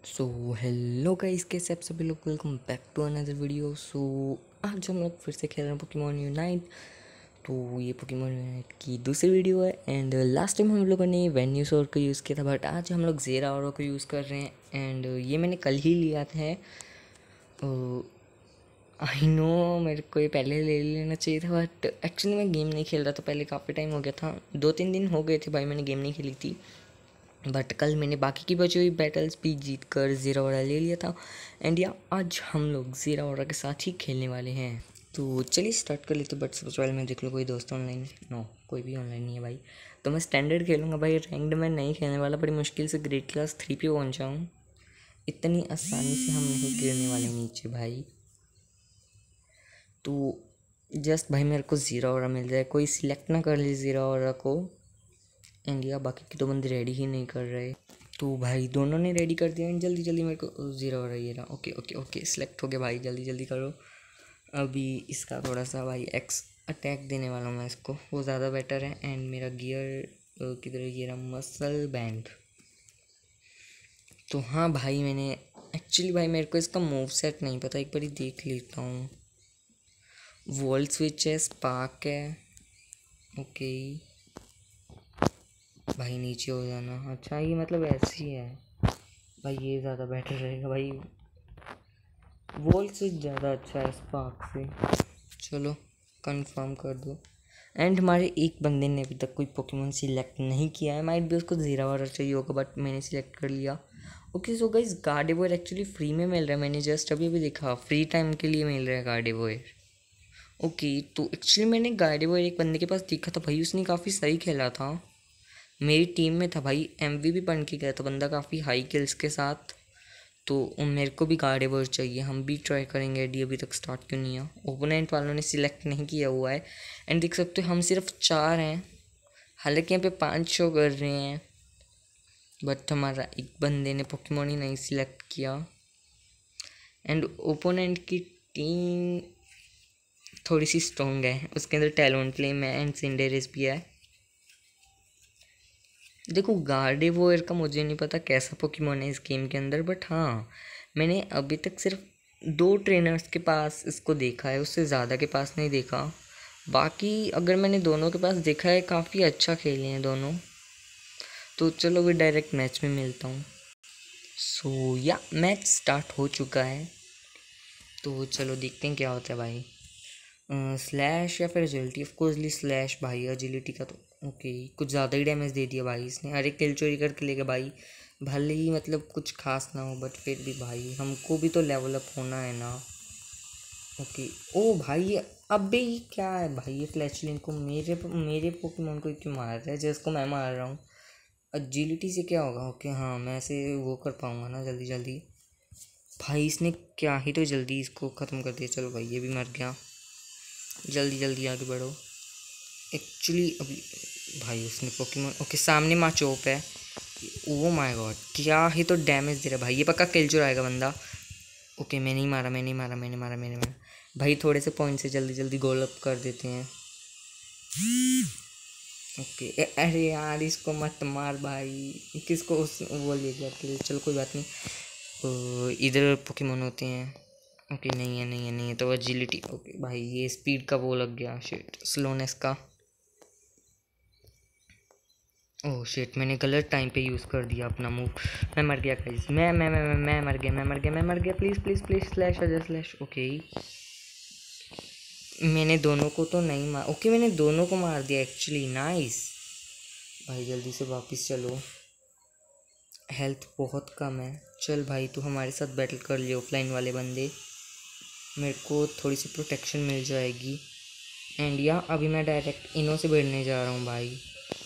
So hello guys, कैसे आप सभी लोग। Welcome back to another video. आज हम लोग फिर से खेल रहे हैं पोकेमॉन यूनाइट। तो ये पोकेमॉन यूनाइट की दूसरी वीडियो है एंड लास्ट टाइम हम लोगों ने वेन्यूसोर को यूज़ किया था, बट आज हम लोग ज़ेराओरा को यूज़ कर रहे हैं एंड ये मैंने कल ही लिया था। आई नो मेरे को ये पहले ले लेना चाहिए था, बट एक्चुअली मैं गेम नहीं खेल रहा था पहले। काफ़ी टाइम हो गया था, 2-3 दिन हो गए थे भाई मैंने गेम नहीं खेली थी। बट कल मैंने बाकी की बची हुई बैटल्स भी जीत कर ज़ेराओरा ले लिया था एंड या आज हम लोग ज़ेराओरा के साथ ही खेलने वाले हैं। तो चलिए स्टार्ट कर लेते। बट सबसे पहले मैं देख लूँ कोई दोस्त ऑनलाइन है। नो, कोई भी ऑनलाइन नहीं है भाई। तो मैं स्टैंडर्ड खेलूँगा भाई, रैंक्ड में नहीं खेलने वाला। बड़ी मुश्किल से ग्रेड क्लास 3 पे पहुँचा हूँ। इतनी आसानी से हम नहीं गिरने वाले नीचे भाई। तो जस्ट भाई मेरे को ज़ेराओरा मिल जाए, कोई सिलेक्ट ना कर ले ज़ेराओरा को। इंडिया बाकी के 2 बंदे रेडी ही नहीं कर रहे। तो भाई दोनों ने रेडी कर दिया एंड जल्दी जल्दी मेरे को ज़ीरो हो रहा। ओके ओके ओके, सिलेक्ट हो गया भाई, जल्दी जल्दी करो। अभी इसका थोड़ा सा भाई एक्स अटैक देने वाला हूँ मैं इसको, वो ज़्यादा बेटर है। एंड मेरा गियर किधर है, गियर मसल बैंड। तो हाँ भाई, मैंने एक्चुअली भाई मेरे को इसका मूव सेट नहीं पता, एक बार ही देख लेता हूँ। वोल्ट स्विच है, स्पार्क है, ओके भाई नीचे हो जाना। अच्छा ये मतलब ऐसी है भाई, ये ज़्यादा बेटर रहेगा भाई। वोल्ट स्विच ज़्यादा अच्छा है स्पार्क से। चलो कंफर्म कर दो। एंड हमारे एक बंदे ने अभी तक कोई पोकेमॉन सिलेक्ट नहीं किया है। माइट भी उसको ज़ेराओरा चाहिए होगा, बट मैंने सिलेक्ट कर लिया। Okay so guys, Gardevoir actually free में मिल रहा है। मैंने जस्ट अभी अभी देखा, फ्री टाइम के लिए मिल रहा है गार्डेवोयर। ओके तो एक्चुअली मैंने गार्डेवोयर एक बंदे के पास देखा था भाई, उसने काफ़ी सही खेला था। मेरी टीम में था भाई, MVP बन के गया था बंदा काफ़ी हाई किल्स के साथ। तो मेरे को भी गार्डेवोयर चाहिए, हम भी ट्राई करेंगे। आईडी अभी तक स्टार्ट क्यों नहीं है, ओपोनेंट वालों ने सिलेक्ट नहीं किया हुआ है। एंड देख सकते हो हम सिर्फ 4 हैं, हालांकि यहाँ पे 5 शो कर रहे हैं, बट हमारा एक बंदे ने पोकेमॉन ही नहीं सिलेक्ट किया। एंड ओपोनेंट की टीम थोड़ी सी स्ट्रॉन्ग है, उसके अंदर टैलेंटफ्लेम है एंड सिंडेरेस भी है। देखो गार्डेवोयर का मुझे नहीं पता कैसा पोकेमॉन है इस गेम के अंदर, बट हाँ मैंने अभी तक सिर्फ 2 ट्रेनर्स के पास इसको देखा है, उससे ज़्यादा के पास नहीं देखा। बाकी अगर मैंने दोनों के पास देखा है, काफ़ी अच्छा खेले हैं दोनों। तो चलो भी डायरेक्ट मैच में मिलता हूँ। सो या मैच स्टार्ट हो चुका है, तो चलो देखते हैं क्या होता है भाई। स्लैश या फिर एजिलिटी, ऑफकोर्सली स्लैश भाई। एजिलिटी का तो ओके, कुछ ज़्यादा ही डैमेज दे दिया भाई इसने। अरे किल चोरी करके लेगा भाई, भले ही मतलब कुछ खास ना हो, बट फिर भी भाई हमको भी तो लेवल अप होना है ना। ओके ओ भाई, अबे ये क्या है भाई, ये फ्लैशलिंग को मेरे पोकेमॉन को क्यों मार रहा है जिसको मैं मार रहा हूँ। एजिलिटी से क्या होगा। ओके हाँ, मैं ऐसे वो कर पाऊँगा ना जल्दी जल्दी। भाई इसने क्या ही तो जल्दी इसको ख़त्म कर दिया। चलो भाई ये भी मर गया, जल्दी जल्दी आगे बढ़ो। एक्चुअली अभी भाई उसने पोकेमॉन, ओके सामने माचोप है। ओ माय गॉड, क्या ही तो डैमेज दे रहा है भाई, ये पक्का किल चुराएगा बंदा। ओके मैंने ही मारा, मैंने मारा भाई। थोड़े से पॉइंट से जल्दी जल्दी गोल अप कर देते हैं। ओके अरे यार इसको मत मार भाई, किसको वो ले गया किल। चलो कोई बात नहीं, इधर पोकेमॉन होते हैं। ओके नहीं है तो एजिलिटी। ओके भाई ये स्पीड का वो लग गया, शिट स्लोनेस का। ओह शिट, मैंने गलत टाइम पे यूज़ कर दिया अपना मूव। मैं मर गया गाइस, मैं मर गया। Please please please slash Ajay slash. Okay मैंने दोनों को तो नहीं मार, ओके मैंने दोनों को मार दिया एक्चुअली। नाइस भाई, जल्दी से वापस चलो, हेल्थ बहुत कम है। चल भाई तू हमारे साथ बैटल कर लियो, ऑफलाइन वाले बंदे, मेरे को थोड़ी सी प्रोटेक्शन मिल जाएगी। एंड या अभी मैं डायरेक्ट इनों से भिड़ने जा रहा हूँ भाई।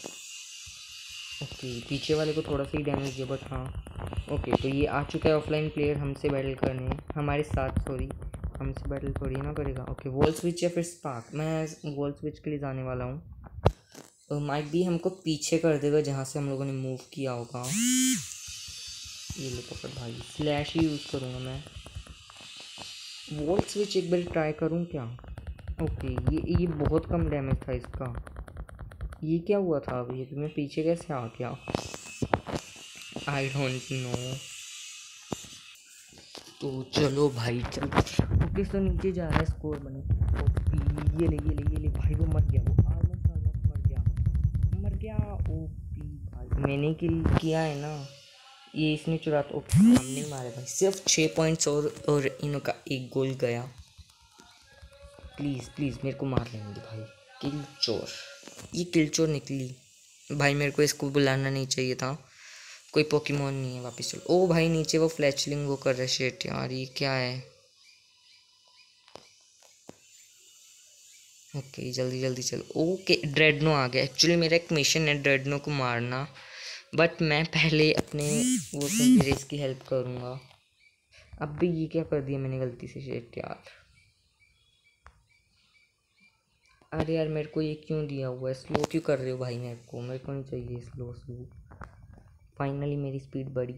ओके पीछे वाले को थोड़ा सा ही डैमेज दिया, बट हाँ ओके। तो ये आ चुका है ऑफलाइन प्लेयर हमसे बैटल करने, हमारे साथ सॉरी, हमसे बैटल थोड़ी ना करेगा। ओके वॉल स्विच या फिर स्पार्क, मैं वॉल स्विच के लिए जाने वाला हूँ। माइट भी हमको पीछे कर देगा जहाँ से हम लोगों ने मूव किया होगा। ये लो पकड़ भाई, स्लैश ही यूज़ करूँगा मैं। वॉल स्विच एक बार ट्राई करूँ क्या। ओके ये बहुत कम डैमेज था इसका। ये क्या हुआ था अभी, मैं पीछे कैसे आ गया, आई डोंट नो। तो चलो भाई चल। ओके तो नीचे जा रहा है स्कोर बने। ये ले भाई, वो मर गया, वो ऑलमोस्ट मर गया। ओपी भाई मैंने किल किया है ना, ये इसने चुरा तो हमने ही मारे भाई। सिर्फ 6 पॉइंट्स और इनका एक गोल गया। प्लीज़ प्लीज़ मेरे को मार लेंगे भाई। किल चोर, ये किल चोर निकली भाई। मेरे को इसको बुलाना नहीं चाहिए था। कोई पोकेमॉन नहीं है, वापस चलो। ओ भाई नीचे वो फ्लैचलिंग वो कर रहा है। शेट यार ये क्या है। ओके जल्दी जल्दी चलो। ओके ड्रेडनो आ गया। एक्चुअली मेरा एक मिशन है ड्रेडनो को मारना, बट मैं पहले अपने वो रेस की हेल्प करूँगा। अब भी ये क्या कर दिया मैंने गलती से। शेट यार, अरे यार मेरे को ये क्यों दिया हुआ है। स्लो क्यों कर रहे हो भाई मेरे को नहीं चाहिए स्लो स्लो। फाइनली मेरी स्पीड बढ़ी।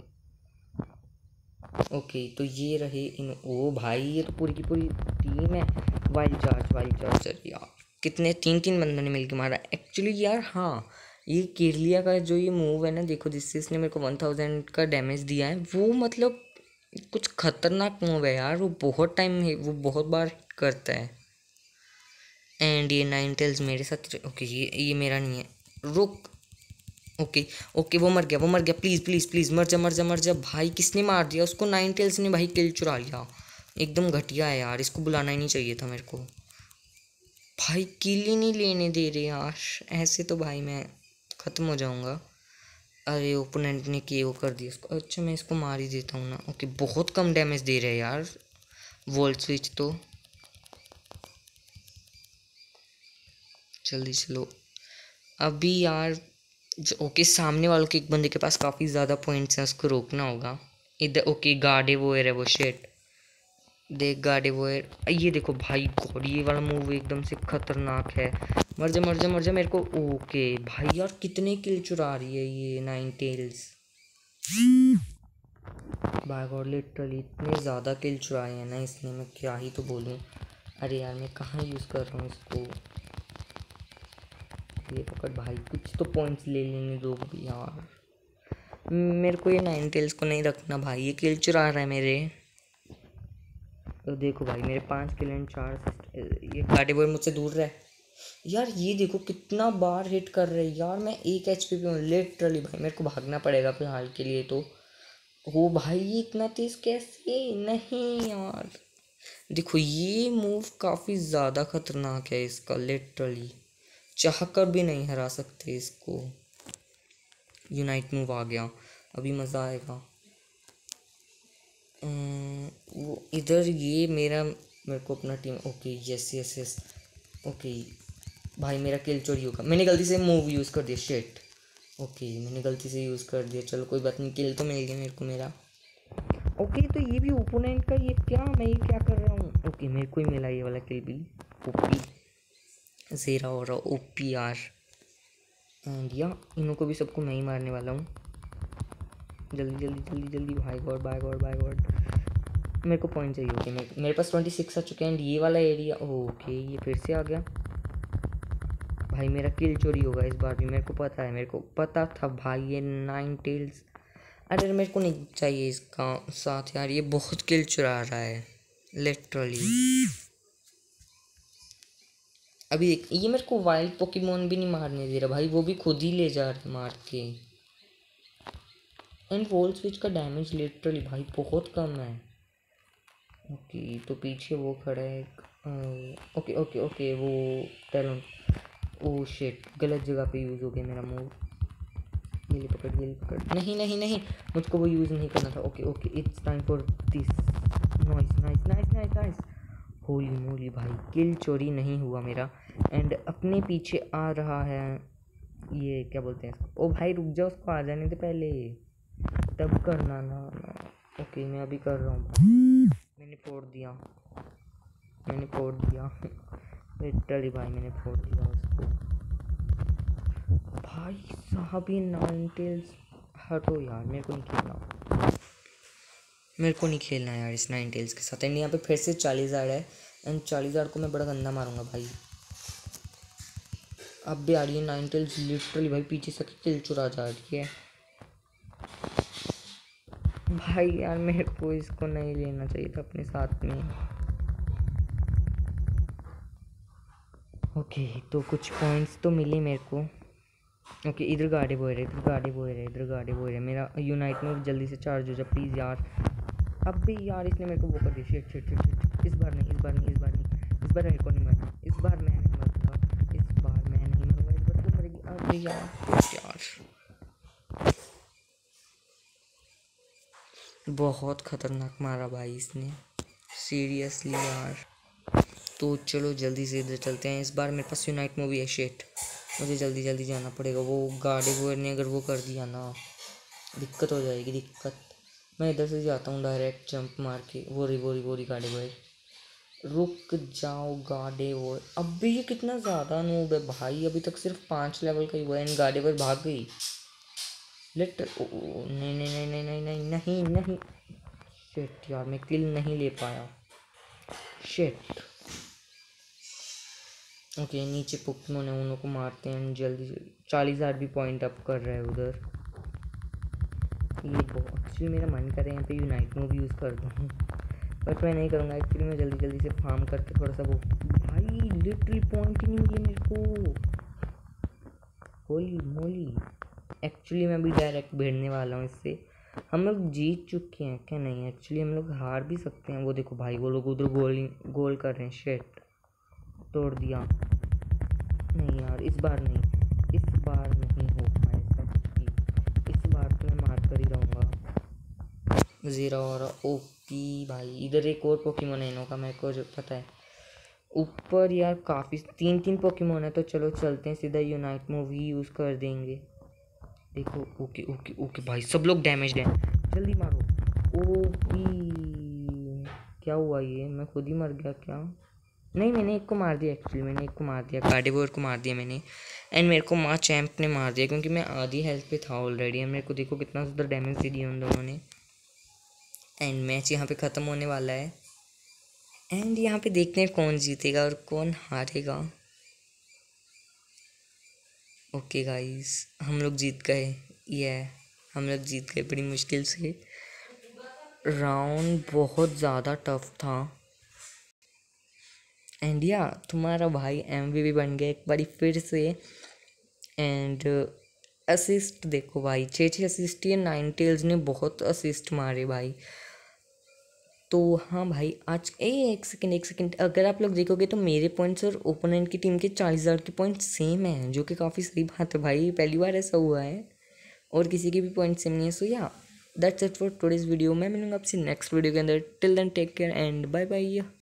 ओके तो ये रहे इन। ओ भाई ये तो पूरी की पूरी टीम है। वाइल्ड चार्ज यार। कितने 3 बंदों ने मिलकर मारा एक्चुअली यार। हाँ ये किरलिया का जो ये मूव है ना, देखो जिससे इसने मेरे को 1000 का डैमेज दिया है, वो मतलब कुछ खतरनाक मूव है यार। वो बहुत टाइम है, वो बहुत बार करता है। एंड ये 9 टेल्स मेरे साथ। ओके ये मेरा नहीं है, रुक। ओके ओके वो मर गया। प्लीज़ प्लीज़ प्लीज़ मर जा भाई। किसने मार दिया उसको। 9 टेल्स ने भाई किल चुरा लिया। एकदम घटिया है यार, इसको बुलाना ही नहीं चाहिए था मेरे को। भाई किल ही नहीं लेने दे रहे यार, ऐसे तो भाई मैं ख़त्म हो जाऊंगा। अरे ओपोनेंट ने के वो कर दिया इसको। अच्छा मैं इसको मार ही देता हूँ ना। ओके बहुत कम डैमेज दे रहे हैं यार वोल्ट स्विच तो। जल्दी चलो अभी यार। ओके सामने वालों के एक बंदे के पास काफ़ी ज़्यादा पॉइंट्स हैं, उसको रोकना होगा। इधर ओके गार्डेवोयर है वो। शेट देख गार्डेवोयर। ये देखो भाई गॉड, ये वाला मूव एकदम से खतरनाक है। मर जा मेरे को। ओके भाई यार कितने किल चुरा रही है ये 9 टेल्स। बाय गॉड लिटरली इतने ज़्यादा किल चुराए हैं ना इसने, मैं क्या ही तो बोलूँ। अरे यार मैं कहाँ यूज़ कर रहा हूँ इसको। ये पकड़ भाई, कुछ तो पॉइंट्स ले लेने दो भी यार। मेरे को ये 9 टेल्स को नहीं रखना भाई, ये किल चुरा रहा है मेरे। तो देखो भाई मेरे 5 किल एंड 4 असिस्ट। ये गाड़ी बॉय मुझसे दूर रहा है यार। ये देखो कितना बार हिट कर रहे हैं यार। मैं 1 HP पे हूँ लिटरली भाई। मेरे को भागना पड़ेगा फिलहाल के लिए तो। हो भाई ये इतना तेज कैसे। नहीं यार देखो ये मूव काफ़ी ज़्यादा खतरनाक है इसका। लिटरली चाह कर भी नहीं हरा सकते इसको। यूनाइट मूव आ गया, अभी मज़ा आएगा। वो इधर ये मेरे को अपना टीम। Okay yes. ओके भाई मेरा किल चोरी होगा। मैंने गलती से मूव यूज़ कर दिया। शेट ओके मैंने गलती से यूज़ कर दिया। चलो कोई बात नहीं, किल तो मिल गया मेरे को मेरा। ओके तो ये भी ओपोनेंट का। ये क्या मैं ये क्या कर रहा हूँ। ओके मेरे को ही मिला ये वाला किल भी। ओपी ज़ेरा हो रहा ओपी यार। एंड या इन्हों को भी सबको मैं ही मारने वाला हूँ। जल्दी बाय गॉड। मेरे को पॉइंट चाहिए। ओके मेरे पास 26 आ चुके हैं। एंड ये वाला एरिया ओके ये फिर से आ गया भाई। मेरा किल चोरी होगा इस बार भी, मेरे को पता था भाई। ये 9 टेल्स। अरे मेरे को नहीं चाहिए इसका साथ यार, ये बहुत किल चुरा रहा है लिटरली। अभी देख ये मेरे को वाइल्ड पोकेमोन भी नहीं मारने दे रहा भाई, वो भी खुद ही ले जा रहा मार के। एंड वोल्ट स्विच का डैमेज लिटरली भाई बहुत कम है। ओके तो पीछे वो खड़ा है। ओके वो टैलेंट। ओ शिट गलत जगह पे यूज़ हो गया मेरा मूव। ये ले पकड़। नहीं मुझको वो यूज़ नहीं करना था। Okay it's time for this. Nice. Holy moly भाई किल चोरी नहीं हुआ मेरा। एंड अपने पीछे आ रहा है ये क्या बोलते हैं इसको। ओ भाई रुक जा, उसको आ जाने दे पहले तब करना ना। ओके मैं अभी कर रहा हूँ। मैंने फोड़ दिया लिटरली भाई मैंने फोड़ दिया उसको। भाई साहब ये 9 टेल्स हटो यार, मेरे को नहीं खेलना यार इस 9 टेल्स के साथ। एंड यहाँ पे फिर से 40,000 है। एंड 40,000 को मैं बड़ा गंदा मारूंगा भाई। अब भी आ रही है 9 टेल्स लिटरली भाई, पीछे से किल चुरा जा रही है। भाई यार मेरे को इसको नहीं लेना चाहिए था अपने साथ में। ओके तो कुछ पॉइंट्स तो मिले मेरे को। ओके इधर गाड़ी बोल रहे, इधर गाड़ी बोल रहे, इधर गाड़ी बोल रहे। मेरा यूनाइट में जल्दी से चार्ज हो जा प्लीज़ यार। अब भी यार इसने मेरे को वो कर दिया। Shit shit shit shit. इस बार नहीं, इस बार नहीं, इस बार नहीं, इस बार मेरे को नहीं मरना। इस बार मैं नहीं मरूंगा, इस बार मैं नहीं मरूंगा, इस बार तो मरेगी। अरे यार बहुत खतरनाक मारा भाई इसने, सीरियसली यार। तो चलो जल्दी से इधर चलते हैं। इस बार मेरे पास यूनाइट मूवी है। शिट मुझे जल्दी जल्दी जाना पड़ेगा। वो गाड़ी वो ने अगर वो कर दिया ना दिक्कत हो जाएगी, दिक्कत। मैं इधर से जाता हूँ डायरेक्ट जंप मार के। वो रही गाड़ी वो। रुक जाओ गाड़ी वो। अब भी ये कितना ज़्यादा नूब है भाई, अभी तक सिर्फ 5 लेवल का ही हुआ है। इन गाड़ी पर भाग गई। लेट नहीं नहीं नहीं नहीं नहीं नहीं नहीं नहीं। शिट यार मैं किल नहीं ले पाया। शिट। ओके नीचे पोकेमोन है, उनको मारते हैं जल्दी जल्दी। 40,000 भी पॉइंट अप कर रहा है उधर। ये बहुत एक्चुअली मेरा मन कर रहा है यहाँ पे यूनाइट मूव यूज़ कर दूँ, बट मैं नहीं करूँगा। एक्चुअली मैं जल्दी जल्दी से फार्म करके थोड़ा सा वो। भाई लिटरली पॉइंट ही नहीं मिले मेरे को। होली मोली। एक्चुअली मैं अभी डायरेक्ट भिड़ने वाला हूँ इससे। हम लोग जीत चुके हैं क्या? नहीं एक्चुअली हम लोग हार भी सकते हैं। वो देखो भाई वो लोग उधर गोल कर रहे हैं। शिट तोड़ दिया। नहीं यार इस बार नहीं, इस बार नहीं हो पाएगा कुछ भी। इस बार तो मैं मार कर ही रहूँगा। ज़ीरो और ओपी भाई। इधर एक और पोकेमोन है इनों का, मेरे को जो पता है। ऊपर यार काफ़ी 3 पोकेमोन है, तो चलो चलते हैं सीधा यूनाइट मूवी यूज़ कर देंगे। देखो ओके ओके ओके भाई सब लोग डैमेज हैं, जल्दी मारो। ओपी क्या हुआ? ये मैं खुद ही मर गया क्या? नहीं मैंने एक को मार दिया। एक्चुअली मैंने एक को मार दिया, कार्डिवोर को मार दिया मैंने। एंड मेरे को माँ चैम्प ने मार दिया क्योंकि मैं आधी हेल्थ पे था ऑलरेडी। एंड मेरे को देखो कितना ज़्यादा डैमेज दे दिया उन दोनों ने। एंड मैच यहाँ पे ख़त्म होने वाला है। एंड यहाँ पे देखते हैं कौन जीतेगा और कौन हारेगा। ओके गाइस हम लोग जीत गए। ये हम लोग जीत गए बड़ी मुश्किल से। राउंड बहुत ज़्यादा टफ था। एंड या तुम्हारा भाई एमवीपी बन गया एक बारी फिर से। एंड असिस्ट देखो भाई 6 असिस्ट। ये नाइनटेल्स ने बहुत असिस्ट मारे भाई। तो हाँ भाई आज एक सेकंड अगर आप लोग देखोगे तो मेरे पॉइंट्स और ओपोनेंट की टीम के 40,000 के पॉइंट्स सेम हैं, जो कि काफ़ी सही बात है भाई। पहली बार ऐसा हुआ है और किसी के भी पॉइंट सेम नहीं है। So yeah that's it for today's video. मैं मिलूंगा आपसे नेक्स्ट वीडियो के अंदर। Till then take care and bye bye.